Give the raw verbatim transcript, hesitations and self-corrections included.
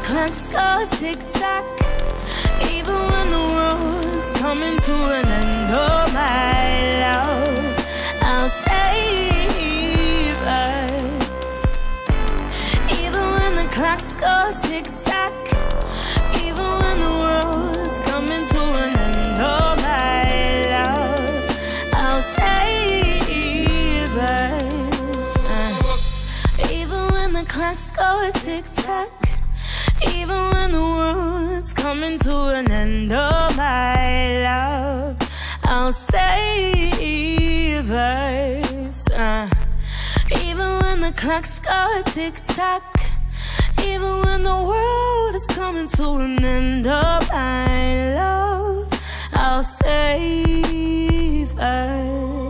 clocks go tick-tock, even when the world's coming to an end, oh my love, I'll save us. Even when the clocks go tick-tock, even when the world's coming to an end, oh my love, I'll save us. uh, Even when the clocks go tick-tock, even when the world's coming to an end, oh my love, I'll save us. uh, Even when the clocks go tick-tock, even when the world is coming to an end, oh my love, I'll save us.